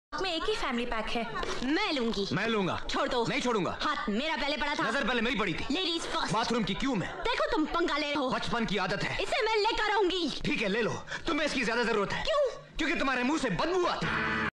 में एक ही family pack है। मैं लूंगी। मैं लूंगा। छोड़ दो। नहीं छोड़ूंगा। हाथ मेरा पहले पड़ा था। नजर पहले मेरी पड़ी थी। Ladies first. बाथरूम की क्यों मैं? देखो तुम पंगा ले रहे हो। बचपन की आदत है। इसे मैं लेकर आऊंगी। ठीक है ले लो, तुम्हें इसकी ज्यादा जरूरत है। क्यों? क्योंकि तुम्हारे मुंह से बदबू आती है।